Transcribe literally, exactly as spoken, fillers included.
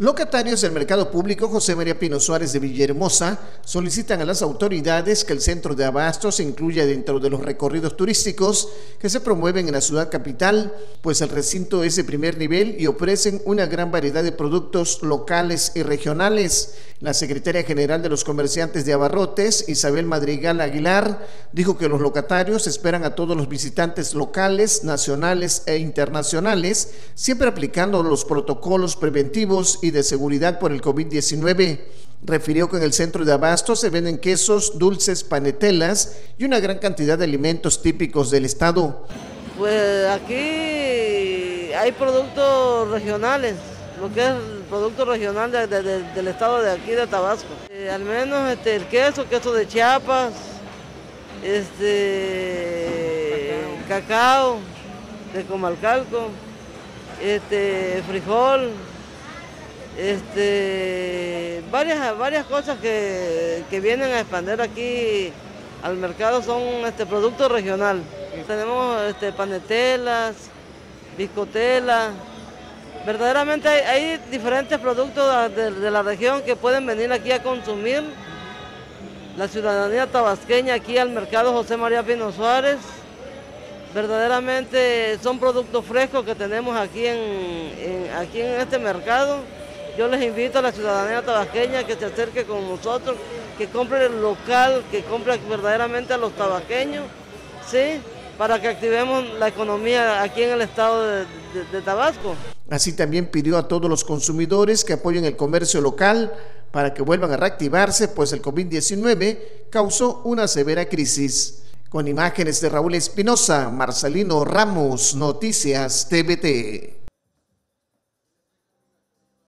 Locatarios del mercado público José María Pino Suárez de Villahermosa solicitan a las autoridades que el centro de abasto se incluya dentro de los recorridos turísticos que se promueven en la ciudad capital, pues el recinto es de primer nivel y ofrecen una gran variedad de productos locales y regionales. La secretaria general de los comerciantes de abarrotes, Isabel Madrigal Aguilar, dijo que los locatarios esperan a todos los visitantes locales, nacionales e internacionales, siempre aplicando los protocolos preventivos y de seguridad por el COVID diecinueve. Refirió que en el centro de abasto se venden quesos, dulces, panetelas y una gran cantidad de alimentos típicos del estado. Pues aquí hay productos regionales, lo que es el producto regional de, de, de, del estado de aquí de Tabasco. Eh, al menos este, el queso, queso de Chiapas, este, cacao, cacao de Comalcalco, este, frijol, este, varias, varias cosas que, que vienen a expandir aquí al mercado son este producto regional. Tenemos este, panetelas, biscotelas. Verdaderamente hay, hay diferentes productos de, de la región que pueden venir aquí a consumir la ciudadanía tabasqueña aquí al mercado José María Pino Suárez. Verdaderamente son productos frescos que tenemos aquí en, en, aquí en este mercado. Yo les invito a la ciudadanía tabasqueña que se acerque con nosotros, que compre el local, que compre verdaderamente a los tabasqueños, ¿sí? Para que activemos la economía aquí en el estado de, de, de Tabasco. Así también pidió a todos los consumidores que apoyen el comercio local para que vuelvan a reactivarse, pues el COVID diecinueve causó una severa crisis. Con imágenes de Raúl Espinosa, Marcelino Ramos, Noticias T V T.